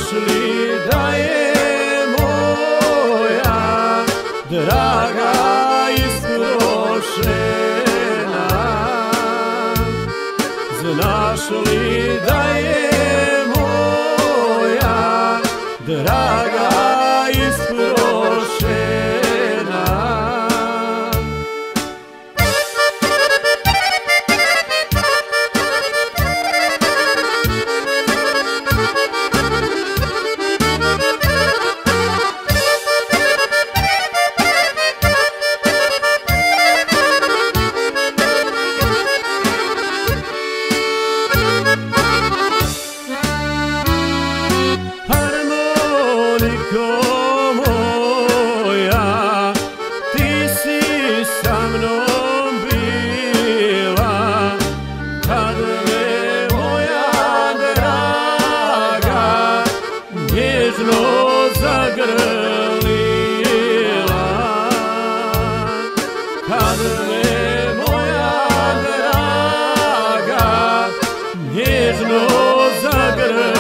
li da je moja draga istrošena? Znaš li da je moja draga istrošena? Harmoniko moja, ti si sa mnom bila, kad me moja draga nježno zagrlila. Kad me moja draga nježno zagrlila.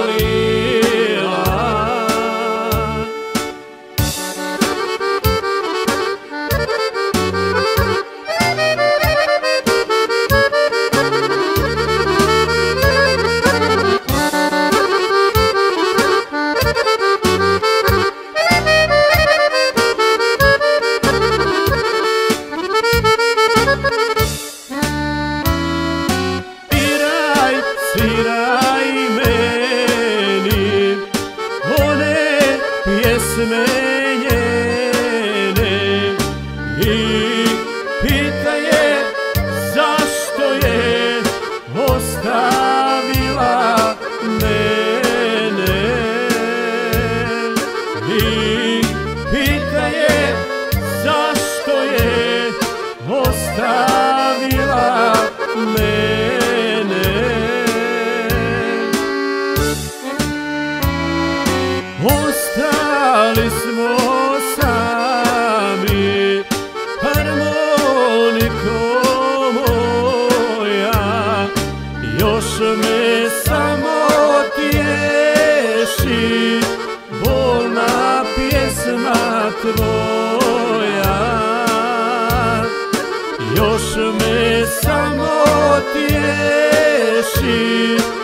Sviraj meni one pjesme njene i pitaj je zašto je ostavila mene. I pitaj je zašto je ostavila mene. Ostali smo sami, harmoniko moja, još me samo tješi bolna pjesma tvoja. Još me samo tješi